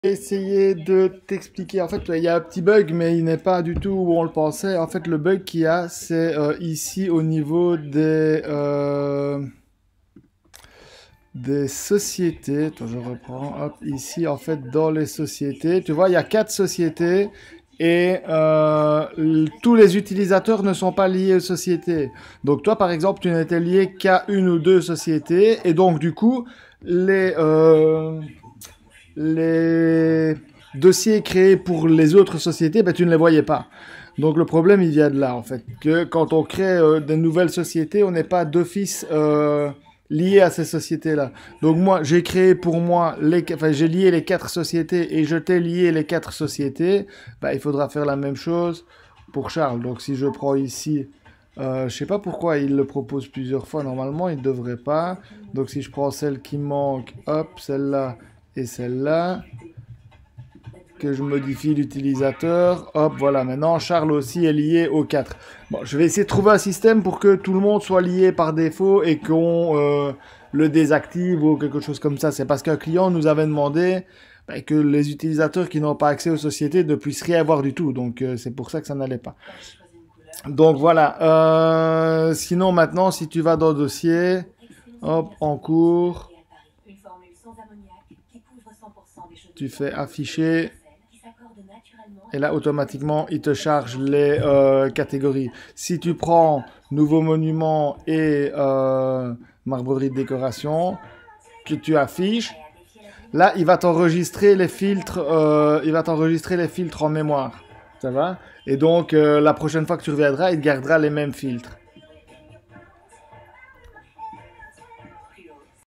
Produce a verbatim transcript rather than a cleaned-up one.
essayer de t'expliquer. En fait, il y a un petit bug, mais il n'est pas du tout où on le pensait. En fait, le bug qu'il y a, c'est euh, ici au niveau des, euh, des sociétés. Attends, je reprends. Hop, ici, en fait, dans les sociétés, tu vois, il y a quatre sociétés et euh, l- tous les utilisateurs ne sont pas liés aux sociétés. Donc, toi, par exemple, tu n'étais lié qu'à une ou deux sociétés et donc, du coup, les, euh, les dossiers créés pour les autres sociétés, ben, tu ne les voyais pas. Donc le problème, il vient de là, en fait, que quand on crée euh, de nouvelles sociétés, on n'est pas d'office euh, lié à ces sociétés-là. Donc moi, j'ai créé pour moi, les, enfin, j'ai lié les quatre sociétés et je t'ai lié les quatre sociétés. Ben, il faudra faire la même chose pour Charles. Donc si je prends ici, euh, je sais pas pourquoi il le propose plusieurs fois. Normalement, il ne devrait pas. Donc si je prends celle qui manque, hop, celle-là et celle-là, que je modifie l'utilisateur. Hop, voilà. Maintenant, Charles aussi est lié aux quatre. Bon, je vais essayer de trouver un système pour que tout le monde soit lié par défaut et qu'on euh, le désactive ou quelque chose comme ça. C'est parce qu'un client nous avait demandé bah, que les utilisateurs qui n'ont pas accès aux sociétés ne puissent rien voir du tout. Donc, euh, c'est pour ça que ça n'allait pas. Donc, voilà. Euh, sinon, maintenant, si tu vas dans le dossier, hop, en cours, tu fais afficher. Et là, automatiquement, il te charge les euh, catégories. Si tu prends nouveau monument et euh, marbrerie de décoration, que tu affiches, là, il va t'enregistrer les filtres. Euh, il va t'enregistrer les filtres en mémoire. Ça va? Et donc, euh, la prochaine fois que tu reviendras, il gardera les mêmes filtres.